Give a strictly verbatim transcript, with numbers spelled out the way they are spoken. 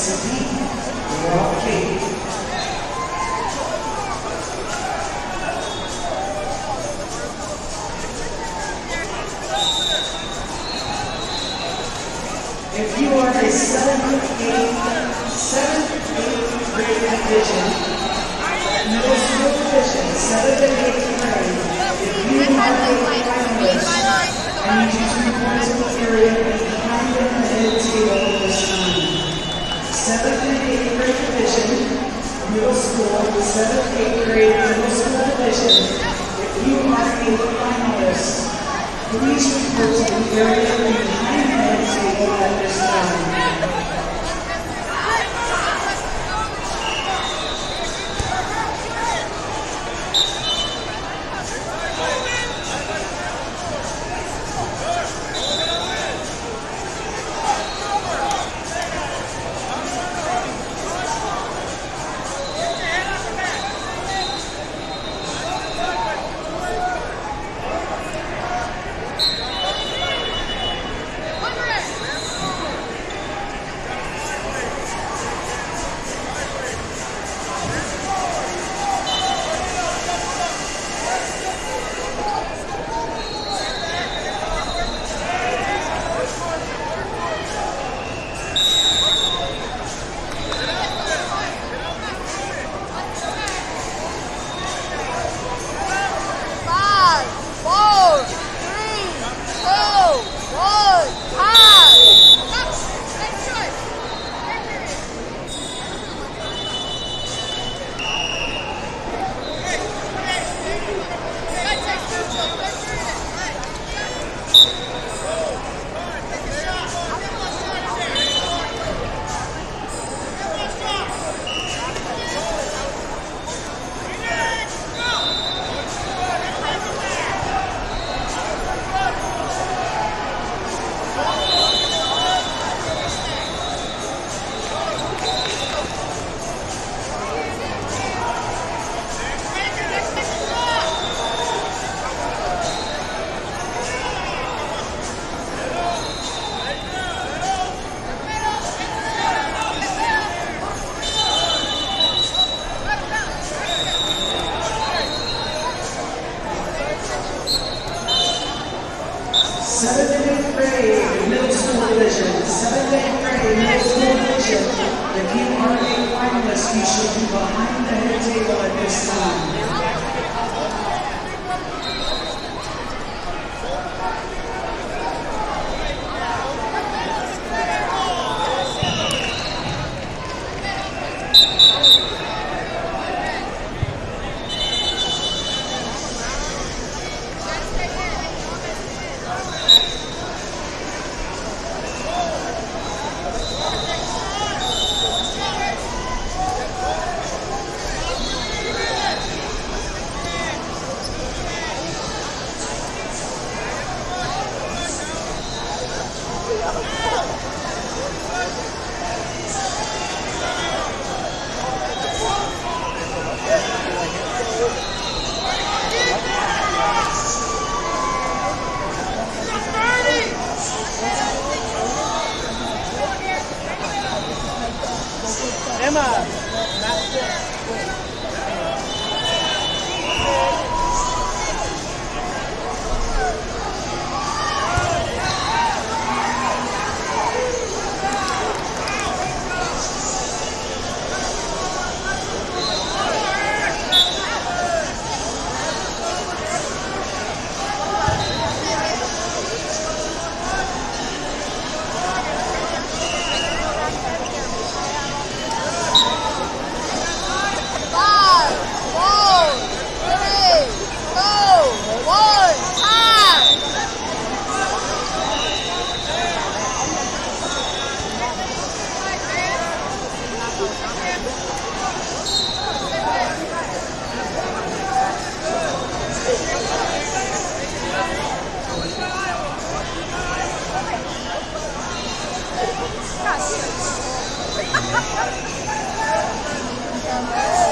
Mississippi, Laurel Kate. If you are a seventh, eighth, seventh, eighth grade division, middle school division, seventh and eighth grade, if you are a finalist, I need you to report to the area behind the head table this time. seventh and eighth grade division, middle school, seventh, eighth grade, middle school division, if you are a finalist, please report to the area behind the head table at this time. seventh and eighth grade, middle school division, seventh and eighth grade, middle school division. If you are a finalist, you should be behind the head table at this time. Emma, Ha ha ha!